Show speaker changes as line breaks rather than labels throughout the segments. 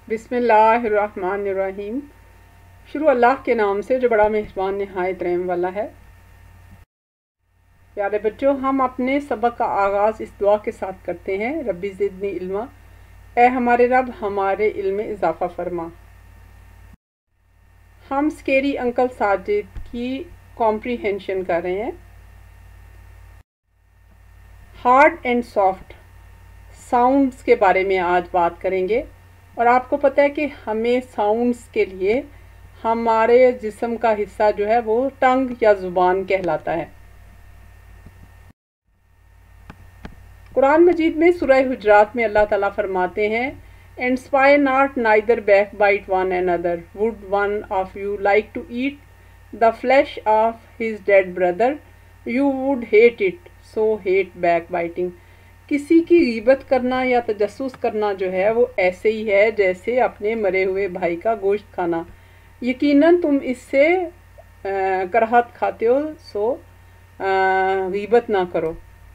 बिस्मिल्लाहिर्रहमानिर्रहीम। शुरू अल्लाह के नाम से जो बड़ा मेहरबान नहायत रहम वाला है। प्यारे बच्चों, हम अपने सबक का आगाज़ इस दुआ के साथ करते हैं, रब्बी ज़िदनी इल्मा, ए हमारे रब हमारे इल्म में इजाफ़ा फरमा। हम स्केरी अंकल साजिद की कॉम्प्रीहेंशन कर रहे हैं। हार्ड एंड सॉफ्ट साउंड्स के बारे में आज बात करेंगे। और आपको पता है कि हमें साउंड्स के लिए हमारे जिस्म का हिस्सा जो है वो टंग या ज़ुबान कहलाता है। कुरान मजीद में सूरह हुजरात में अल्लाह ताला फरमाते हैं, and spy not neither backbite one another, would one of you like to eat the flesh of his dead brother, you would hate it, so hate backbiting. किसी की गीबत करना या तजस्सुस करना जो है वो ऐसे ही है जैसे अपने मरे हुए भाई का गोश्त खाना। यकीनन तुम इससे कराहत खाते हो, सो गीबत ना करो।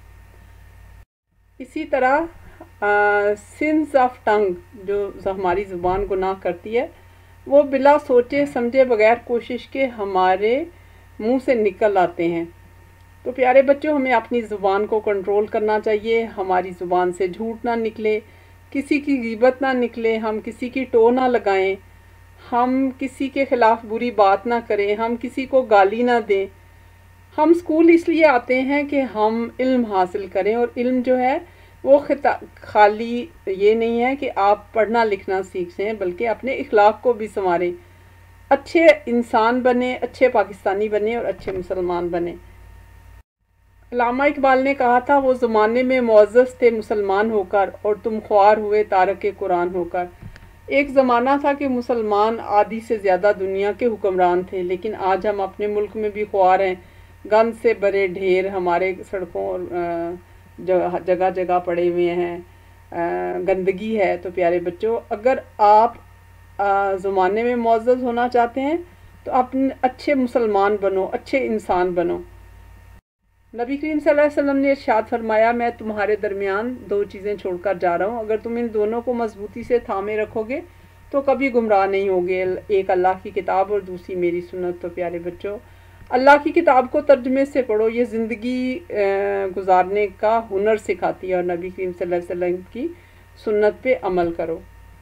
इसी तरह सिंस ऑफ टंग, जो हमारी ज़ुबान गुनाह करती है, वो बिला सोचे समझे बगैर कोशिश के हमारे मुंह से निकल आते हैं। तो प्यारे बच्चों, हमें अपनी ज़ुबान को कंट्रोल करना चाहिए। हमारी ज़ुबान से झूठ ना निकले, किसी की गीबत ना निकले, हम किसी की टो ना लगाएं, हम किसी के ख़िलाफ़ बुरी बात ना करें, हम किसी को गाली ना दें। हम स्कूल इसलिए आते हैं कि हम इल्म हासिल करें, और इल्म जो है वो खाली ये नहीं है कि आप पढ़ना लिखना सीखें, बल्कि अपने इखलाक को भी संवारें, अच्छे इंसान बने, अच्छे पाकिस्तानी बने और अच्छे मुसलमान बने। अल्लामा इकबाल ने कहा था, वो ज़माने में मुअज़्ज़ज़ थे मुसलमान होकर, और तुम ख्वार हुए तारक कुरान होकर। एक ज़माना था कि मुसलमान आधी से ज़्यादा दुनिया के हुक्मरान थे, लेकिन आज हम अपने मुल्क में भी ख्वार हैं। गंद से भरे ढेर हमारे सड़कों और जगह जगह पड़े हुए हैं, गंदगी है। तो प्यारे बच्चों, अगर आप ज़माने में मुअज़्ज़ज़ होना चाहते हैं तो अपने अच्छे मुसलमान बनो, अच्छे इंसान बनो। नबी करीम सल्लल्लाहु अलैहि वसल्लम ने इरशाद फरमाया, मैं तुम्हारे दरमियान दो चीज़ें छोड़कर जा रहा हूँ, अगर तुम इन दोनों को मजबूती से थामे रखोगे तो कभी गुमराह नहीं होगे। एक अल्लाह की किताब और दूसरी मेरी सुन्नत। तो प्यारे बच्चों, अल्लाह की किताब को तर्जुमे से पढ़ो, ये ज़िंदगी गुजारने का हुनर सिखाती है, और नबी करीम सल्लल्लाहु अलैहि वसल्लम की सुन्नत पे अमल करो।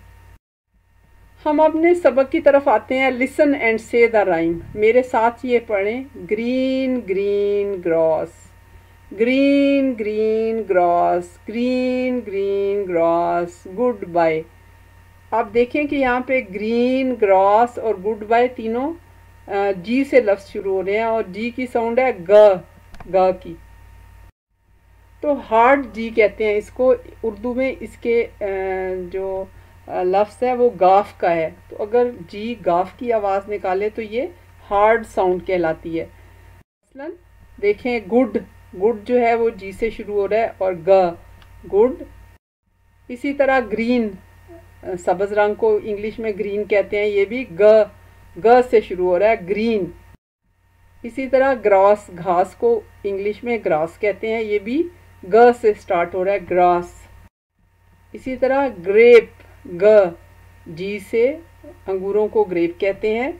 हम अपने सबक की तरफ आते हैं। Listen and say the rhyme, मेरे साथ ये पढ़ें। Green green grass, green green grass, green green grass, good bye. आप देखें कि यहाँ पे ग्रीन, ग्रास और गुड बाय तीनों जी से लफ्ज़ शुरू हो रहे हैं, और जी की साउंड है ग की। तो हार्ड जी कहते हैं इसको। उर्दू में इसके जो लफ्ज़ है वो गाफ का है। तो अगर जी गाफ की आवाज़ निकाले तो ये हार्ड साउंड कहलाती है। मसलन देखें, गुड, गुड जो है वो जी से शुरू हो रहा है, और गुड। इसी तरह ग्रीन, सब्ज़ रंग को इंग्लिश में ग्रीन कहते हैं, ये भी ग से शुरू हो रहा है, ग्रीन। इसी तरह ग्रास, घास को इंग्लिश में ग्रास कहते हैं, ये भी ग से स्टार्ट हो रहा है, ग्रास। इसी तरह ग्रेप, ग जी से, अंगूरों को ग्रेप कहते हैं।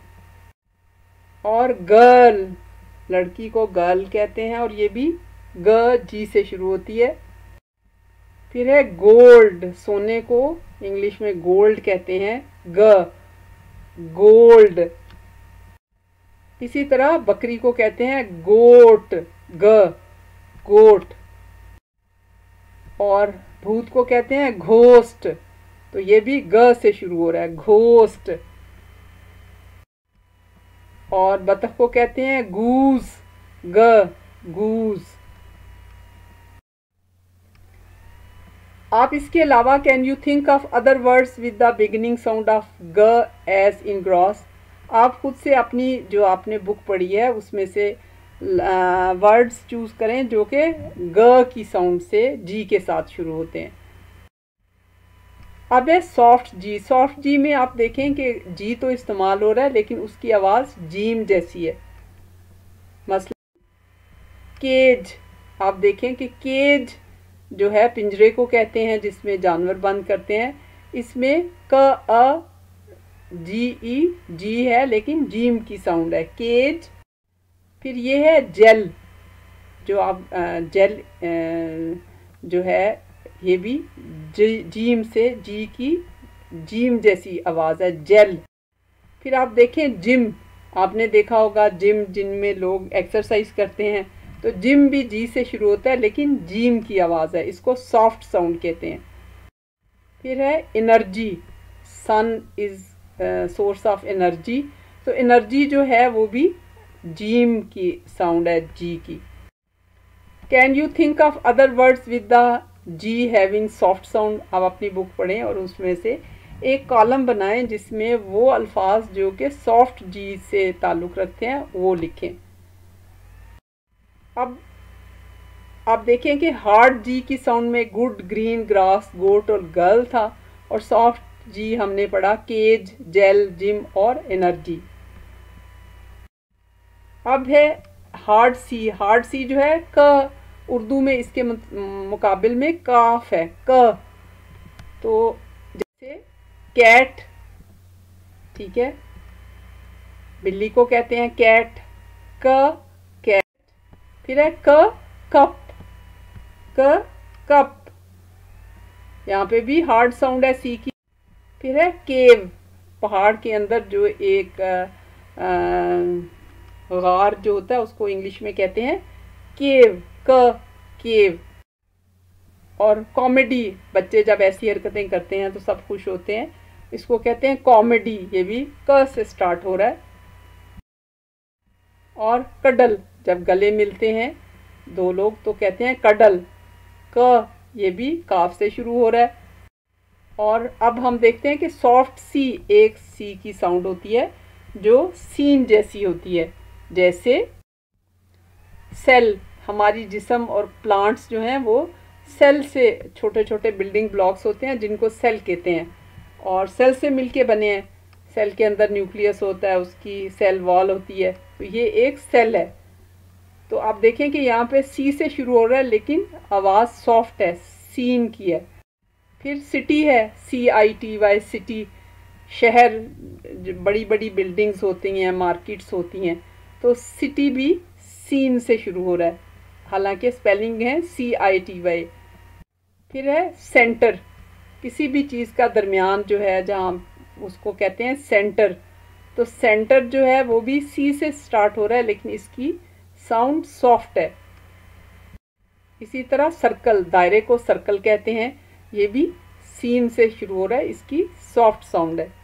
और गर्ल, लड़की को गर्ल कहते हैं, और ये भी ग जी से शुरू होती है। फिर है गोल्ड, सोने को इंग्लिश में गोल्ड कहते हैं, गोल्ड। इसी तरह बकरी को कहते हैं गोट, गोट। और भूत को कहते हैं घोस्ट, तो ये भी ग से शुरू हो रहा है, घोस्ट। और बतख को कहते हैं गूज, गूज। आप इसके अलावा can you think of other words with the beginning sound of ग एज इन ग्रॉस। आप खुद से अपनी जो आपने बुक पढ़ी है उसमें से वर्ड्स चूज़ करें जो कि ग की साउंड से जी के साथ शुरू होते हैं। अब है सॉफ्ट जी। सॉफ्ट जी में आप देखें कि जी तो इस्तेमाल हो रहा है, लेकिन उसकी आवाज़ जीम जैसी है। मसलन केज, आप देखें कि केज जो है पिंजरे को कहते हैं जिसमें जानवर बंद करते हैं, इसमें क अ जी ई जी है लेकिन जीम की साउंड है, केज। फिर ये है जेल, जो आप जेल जो है ये भी जीम से, जी की जीम जैसी आवाज़ है, जेल। फिर आप देखें जिम, आपने देखा होगा जिम जिनमें लोग एक्सरसाइज करते हैं, तो जिम भी जी से शुरू होता है लेकिन जीम की आवाज़ है, इसको सॉफ्ट साउंड कहते हैं। फिर है energy, sun is source of energy, तो एनर्जी जो है वो भी जीम की साउंड है, जी की। Can you think of other words with the G having soft sound? आप अपनी बुक पढ़ें और उसमें से एक कॉलम बनाएं जिसमें वो अल्फाज जो कि सॉफ्ट जी से ताल्लुक़ रखते हैं वो लिखें। अब आप देखें कि हार्ड जी की साउंड में गुड, ग्रीन, ग्रास, गोट और गर्ल था, और सॉफ्ट जी हमने पढ़ा केज, जेल, जिम और एनर्जी। अब है हार्ड सी, हार्ड सी जो है क, उर्दू में इसके मुकाबिल में काफ है, क। तो जैसे कैट, ठीक है, बिल्ली को कहते हैं कैट, क कैट। फिर है क कप, क कप, यहाँ पे भी हार्ड साउंड है सी की। फिर है केव, पहाड़ के अंदर जो एक गार जो होता है उसको इंग्लिश में कहते हैं केव, क केव। और कॉमेडी, बच्चे जब ऐसी हरकतें करते हैं तो सब खुश होते हैं, इसको कहते हैं कॉमेडी, ये भी क से स्टार्ट हो रहा है। और कडल, जब गले मिलते हैं दो लोग तो कहते हैं कडल, क, ये भी काफ से शुरू हो रहा है। और अब हम देखते हैं कि सॉफ्ट सी, एक सी की साउंड होती है जो सीन जैसी होती है, जैसे सेल, हमारी जिस्म और प्लांट्स जो हैं वो सेल से, छोटे छोटे बिल्डिंग ब्लॉक्स होते हैं जिनको सेल कहते हैं, और सेल से मिलके बने हैं। सेल के अंदर न्यूक्लियस होता है, उसकी सेल वॉल होती है, तो ये एक सेल है। तो आप देखें कि यहाँ पे सी से शुरू हो रहा है लेकिन आवाज़ सॉफ्ट है, सीन की है। फिर सिटी है, CITY, सिटी, शहर, बड़ी बड़ी बिल्डिंग्स होती हैं, मार्केट्स होती हैं, तो सिटी भी सीन से शुरू हो रहा है, हालांकि स्पेलिंग है CITY। फिर है सेंटर, किसी भी चीज़ का दरमियान जो है जहाँ, उसको कहते हैं सेंटर, तो सेंटर जो है वो भी सी से स्टार्ट हो रहा है लेकिन इसकी साउंड सॉफ्ट है। इसी तरह सर्कल, दायरे को सर्कल कहते हैं, ये भी सीन से शुरू हो रहा है, इसकी सॉफ्ट साउंड है।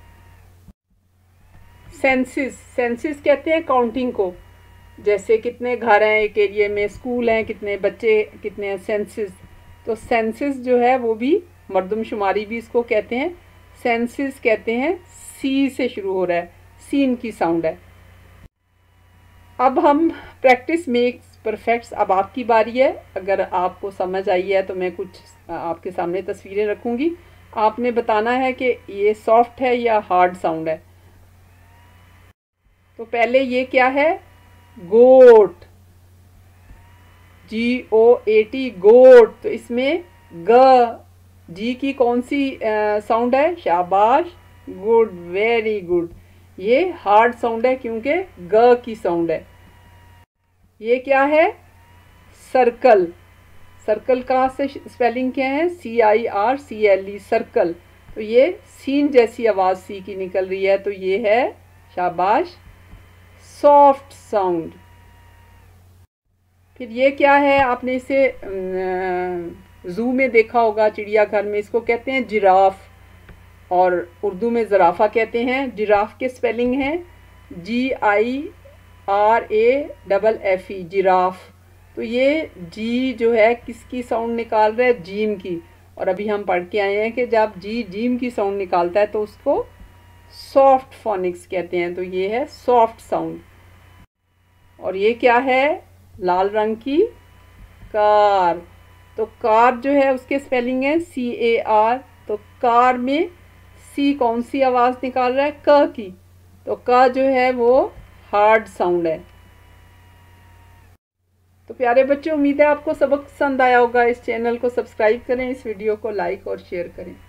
सेंसिस, सेंसिस कहते हैं काउंटिंग को, जैसे कितने घर हैं एक एरिया में, स्कूल हैं, कितने बच्चे, कितने हैं, सेंसिस। तो सेंसिस जो है वो भी मर्दमशुमारी भी इसको कहते हैं, सेंसिस कहते हैं, सी से शुरू हो रहा है, सीन की साउंड है। अब हम प्रैक्टिस मेक्स परफेक्ट्स, अब आपकी बारी है। अगर आपको समझ आई है तो मैं कुछ आपके सामने तस्वीरें रखूँगी, आपने बताना है कि ये सॉफ्ट है या हार्ड साउंड है। तो पहले ये क्या है, गोट, GOAT, गोट, तो इसमें ग, जी की कौन सी साउंड है, शाबाश, गुड, वेरी गुड, ये हार्ड साउंड है क्योंकि ग की साउंड है। ये क्या है, सर्कल, सर्कल कहाँ से स्पेलिंग क्या है, CIRCLE, सर्कल, तो ये सीन जैसी आवाज़ सी की निकल रही है, तो ये है, शाबाश, सॉफ्ट साउंड। फिर ये क्या है, आपने इसे ज़ू में देखा होगा, चिड़ियाघर में, इसको कहते हैं जिराफ, और उर्दू में ज़राफ़ा कहते हैं। जिराफ के स्पेलिंग है GIRAFFE, जिराफ। तो ये जी जो है किसकी साउंड निकाल रहा है, जीम की, और अभी हम पढ़ के आए हैं कि जब जी जीम की साउंड निकालता है तो उसको सॉफ्ट फोनिक्स कहते हैं, तो ये है सॉफ्ट साउंड। और ये क्या है, लाल रंग की कार, तो कार जो है उसके स्पेलिंग है CAR, तो कार में सी कौन सी आवाज़ निकाल रहा है, क की, तो क जो है वो हार्ड साउंड है। तो प्यारे बच्चों, उम्मीद है आपको सबक पसंद आया होगा। इस चैनल को सब्सक्राइब करें, इस वीडियो को लाइक और शेयर करें।